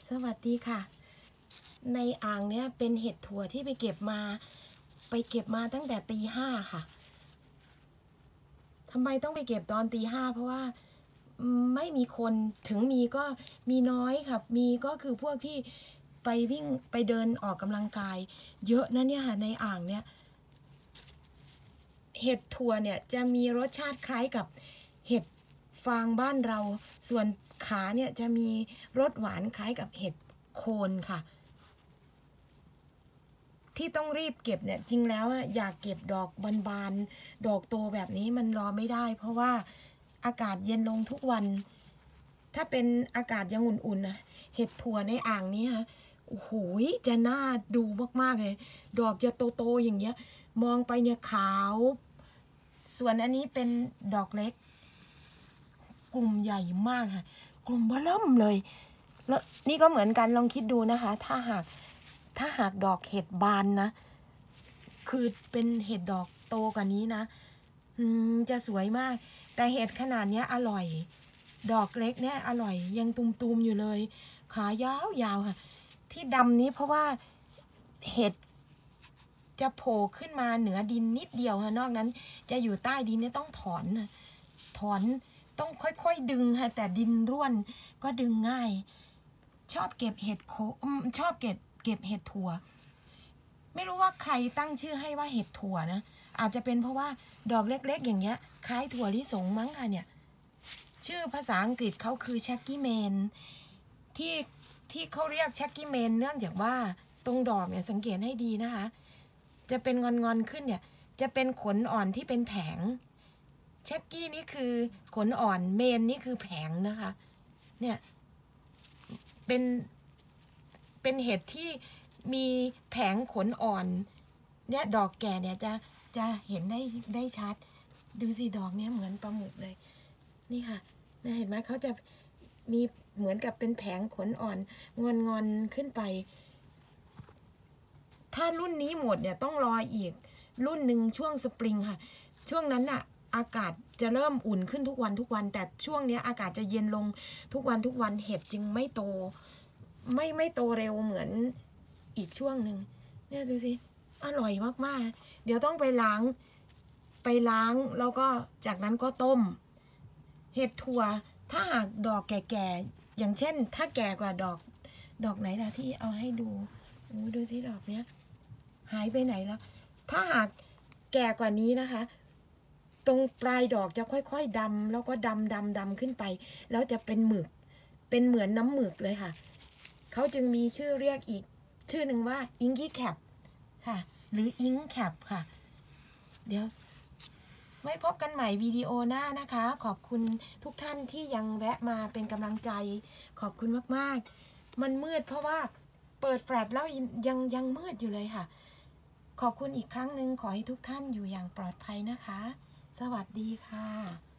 สวัสดีค่ะในอ่างเนี้ยเป็นเห็ดถั่วที่ไปเก็บมาตั้งแต่ตี 5ค่ะทำไมต้องไปเก็บตอนตี 5เพราะว่าไม่มีคนถึงมีก็มีน้อยค่ะมีก็คือพวกที่ไปวิ่งไปเดินออกกำลังกายเยอะนะเนี่ยค่ะในอ่างเนี้ยเห็ดถั่วเนี่ยจะมีรสชาติคล้ายกับเห็ดฟางบ้านเราส่วนขาเนี่ยจะมีรสหวานคล้ายกับเห็ดโคนค่ะที่ต้องรีบเก็บเนี่ยจริงแล้วอยากเก็บดอกบานๆดอกโตแบบนี้มันรอไม่ได้เพราะว่าอากาศเย็นลงทุกวันถ้าเป็นอากาศยังอุ่นๆนะเห็ดถั่วในอ่างนี้ค่ะโอ้โหจะน่าดูมากๆเลยดอกจะโตๆอย่างเงี้ยมองไปเนี่ยขาวส่วนอันนี้เป็นดอกเล็กกลุ่มใหญ่มากค่ะกลุ่มเบ้อเริ่มเลยแล้วนี่ก็เหมือนกันลองคิดดูนะคะถ้าหากดอกเห็ดบานนะคือเป็นเห็ดดอกโตกว่านี้นะจะสวยมากแต่เห็ดขนาดนี้อร่อยดอกเล็กเนี่ยอร่อยยังตุมๆอยู่เลยขายาวๆค่ะที่ดำนี้เพราะว่าเห็ดจะโผล่ขึ้นมาเหนือดินนิดเดียวค่ะนอกนั้นจะอยู่ใต้ดินเนี่ยต้องถอนต้องค่อยๆดึงค่ะแต่ดินร่วนก็ดึงง่ายชอบเก็บเห็ดชอบเก็บเห็ดถั่วไม่รู้ว่าใครตั้งชื่อให้ว่าเห็ดถั่วนะอาจจะเป็นเพราะว่าดอกเล็กๆอย่างเงี้ยคล้ายถั่วลิสงมั้งค่ะเนี่ยชื่อภาษาอังกฤษเขาคือแช็กกี้เมนที่เขาเรียกแช็กกี้เมนเนื่องจากว่าตรงดอกเนี่ยสังเกตให้ดีนะคะจะเป็นงอนๆขึ้นเนี่ยจะเป็นขนอ่อนที่เป็นแผงแช็กกี้นี่คือขนอ่อนเมนนี่คือแผงนะคะเนี่ยเป็นเห็ดที่มีแผงขนอ่อนเนี่ยดอกแก่เนี่ยจะเห็นได้ชัดดูสิดอกเนี่ยเหมือนปลาหมึกเลยนี่ค่ะเห็นไหมเขาจะมีเหมือนกับเป็นแผงขนอ่อนงอนขึ้นไปถ้ารุ่นนี้หมดเนี่ยต้องรออีกรุ่นหนึ่งช่วงสปริงค่ะช่วงนั้นน่ะอากาศจะเริ่มอุ่นขึ้นทุกวันแต่ช่วงนี้อากาศจะเย็นลงทุกวันเห็ดจึงไม่โตไม่โตเร็วเหมือนอีกช่วงหนึ่งเนี่ยดูสิอร่อยมากๆเดี๋ยวต้องไปล้างแล้วก็จากนั้นก็ต้มเห็ดถั่วถ้าหากดอกแก่ๆอย่างเช่นถ้าแก่กว่าดอกไหนล่ะที่เอาให้ดูดูสิดอกเนี้ยหายไปไหนแล้วถ้าหากแก่กว่านี้นะคะตรงปลายดอกจะค่อยๆดำแล้วก็ดำขึ้นไปแล้วจะเป็นหมึกเป็นเหมือนน้ำหมึกเลยค่ะเขาจึงมีชื่อเรียกอีกชื่อหนึ่งว่าอิงกี้แคปค่ะหรืออิงแคปค่ะเดี๋ยวไว้พบกันใหม่วิดีโอหน้านะคะขอบคุณทุกท่านที่ยังแวะมาเป็นกำลังใจขอบคุณมากๆมันมืดเพราะว่าเปิดแฟลชแล้วยังมืดอยู่เลยค่ะขอบคุณอีกครั้งหนึ่งขอให้ทุกท่านอยู่อย่างปลอดภัยนะคะสวัสดีค่ะ